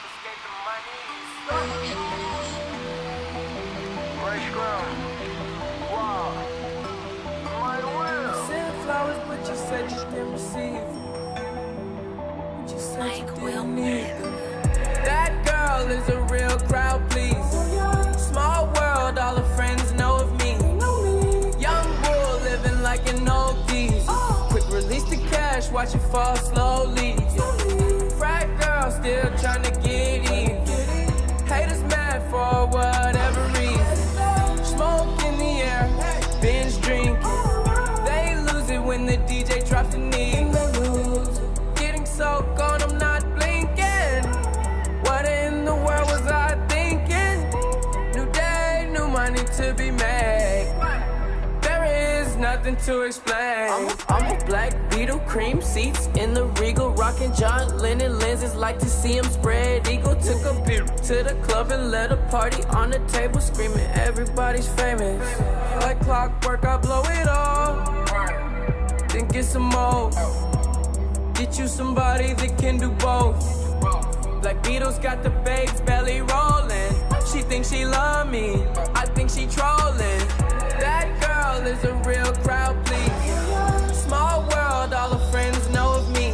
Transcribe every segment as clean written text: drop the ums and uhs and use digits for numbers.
Sent flowers, but you said you didn't receive. But you said you didn't need them. That girl is a real crowd, please. Small world, all her friends know of me. Young bull living like an old geese. Quick release the cash, watch it fall slowly. Frat girl still trying to get in. Haters mad for whatever reason. Smoke in the air, binge drinking. They lose it when the DJ drops the knee. Getting so gone, I'm not blinking. What in the world was I thinking? New day, new money to be made. There is nothing to explain. I'm a black Beetle, cream seats in the Regal, rocking John Lennon lenses, like to see him spread eagle. Took a beer to the club and let a party on the table, screaming everybody's famous. Like clockwork, I blow it all, then get some more. Get you somebody that can do both. Black Beatles got the babes belly rolling. She thinks she love me, I think she trolling. That girl is a real crowd, please. Small world, all her friends know of me.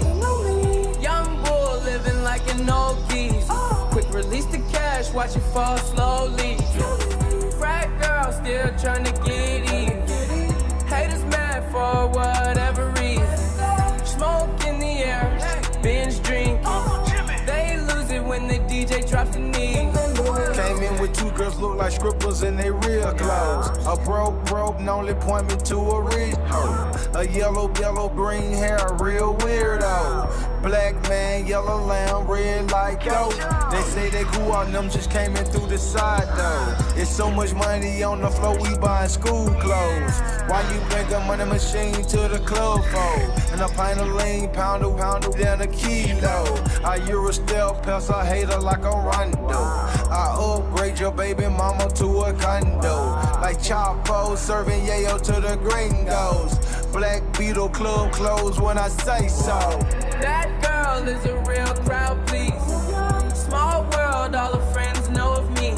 Young bull living like an old geese. Quick release the cash, watch it fall slowly. Frat girl still trying to get in. Haters mad for whatever reason. Smoke in the air, binge drinking. They lose it when the DJ drops the knee. Came in with two girls look like strippers in their real clothes. A broke only point me to a rich hoe. A yellow green hair, real weirdo. Black man, yellow lamb, red like dope. They say they cool on them, just came in through the side though. It's so much money on the floor, we buying school clothes. Why you bring a money machine to the club for? And a pint of lean, pound down a kilo. I Euro step, pass a hater like a rondo. I upgrade your baby mama to a condo. Like Chapo, serving yayo to the gringos. Black Beetle club closed when I say so. That girl is a real crowd, please. Small world, all her friends know of me.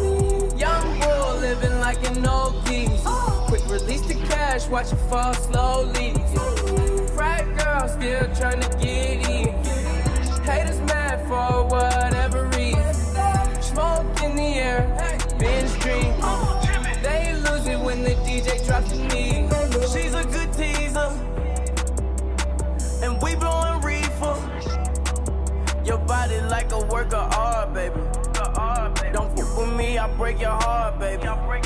Young bull living like an old geese. Quick release the cash, watch it fall slowly. Frat girl still trying to get in. Haters mad for whatever reason. Smoke in the air, binge drinking. They lose it when the DJ drops the knee. She's a good teaser, and we blowing reefer. Your body like a work of art, baby. Don't fuck with me, I break your heart, baby.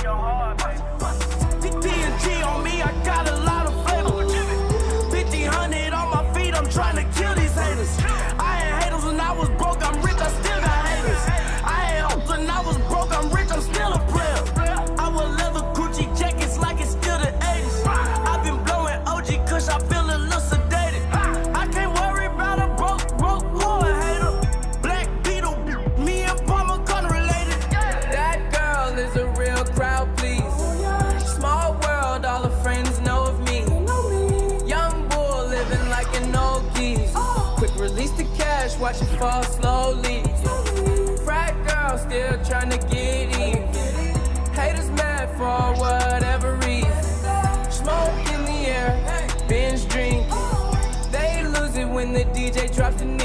TNT on me, I got a lot of flavor. 1500 on my feet, I'm trying to kill these haters. I had haters when I was broke, I'm rich, I still got haters. I had hopes when I was broke, I'm rich, I'm still a player. I wear leather Gucci jackets like it's still the 80s. I've been blowing OG kush, I feel a little sedated. I can't worry about a broke or a hater. Black Beetle, me and Palmer Gun related. That girl is a real crowd, please. Small world, all her friends know of me. Young bull living like an old geese. Quick release the cash, watch it fall slowly. Frat girl still trying to get in. Haters mad for whatever reason. Smoke in the air, binge drinking. They lose it when the DJ drops the